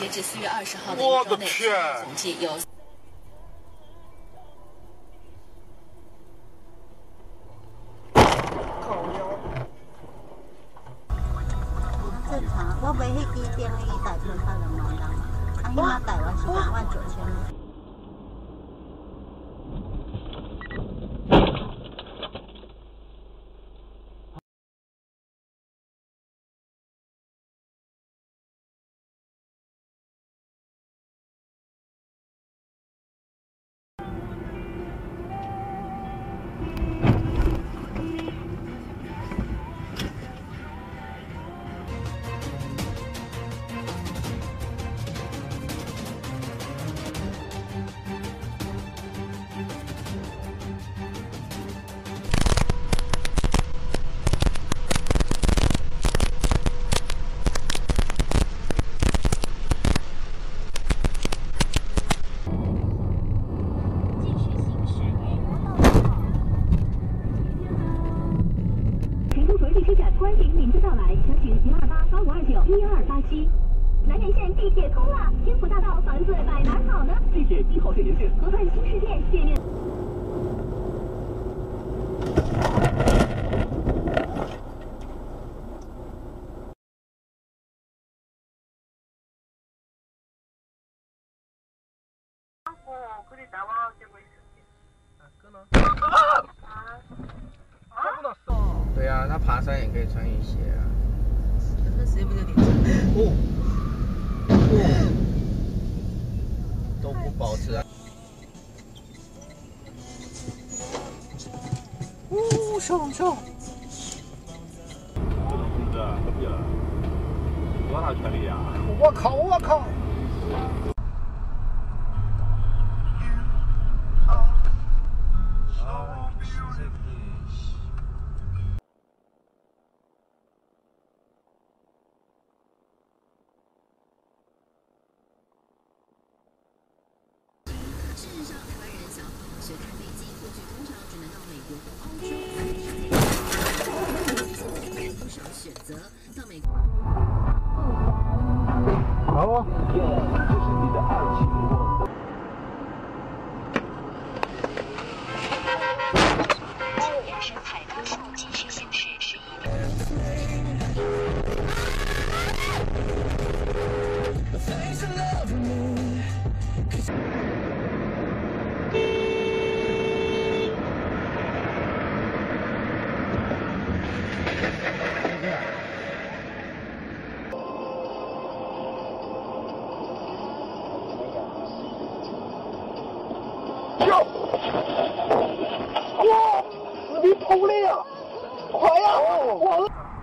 截至4月20号的一周内统计有。 正常，我买迄支电伊大片才2万人，啊，迄马台湾是29000。 欢迎您的到来，详询12885291287。南苑线地铁通了，天府大道房子买哪好呢？ 地铁1号线沿线， 河畔新世界店面。 对啊，他爬山也可以穿雨鞋啊。 那时间不是有点长？ 都不保持啊。上上。 这种控制何必了？多大权利啊！ 我靠！我靠！ 事实上，台湾人想要学开飞机，过去通常只能到美国和欧洲才有不少选择。到美国。 好哦。 这是你的爱情我。 原生海高速继续行驶11。 哇！死皮头了呀！快呀！完了！